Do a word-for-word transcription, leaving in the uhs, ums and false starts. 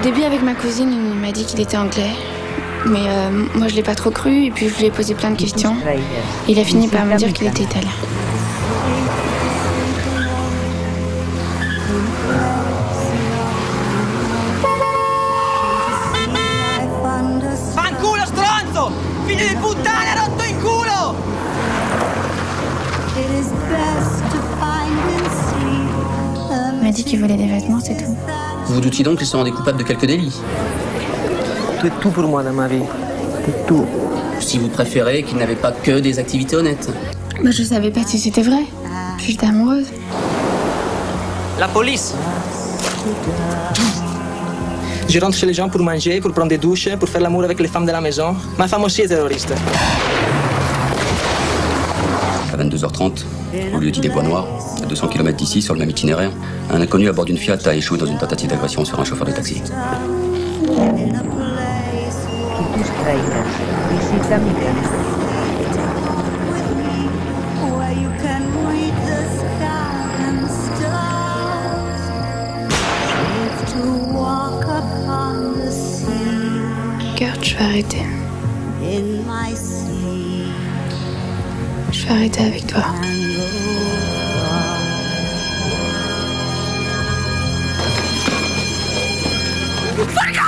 début, avec ma cousine, il m'a dit qu'il était anglais. Mais euh, moi, je l'ai pas trop cru, et puis je lui ai posé plein de questions. Il a fini par me dire qu'il était italien. Fanculo stronzo! Figlio di puttana, rotto in culo! Il m'a dit qu'il volait des vêtements, c'est tout. Vous vous doutiez donc qu'il se rendait coupable de quelques délits? Tu es tout pour moi dans ma vie. Tu es tout. Si vous préférez qu'il n'avait pas que des activités honnêtes. Moi, je savais pas si c'était vrai. J'étais amoureuse. La police! Je rentre chez les gens pour manger, pour prendre des douches, pour faire l'amour avec les femmes de la maison. Ma femme aussi est terroriste. À vingt-deux heures trente, au lieu-dit des Bois Noirs, à deux cents kilomètres d'ici, sur le même itinéraire, un inconnu à bord d'une Fiat a échoué dans une tentative d'agression sur un chauffeur de taxi. Kurt, je vais arrêter. Je vais arrêter avec toi. Fuck!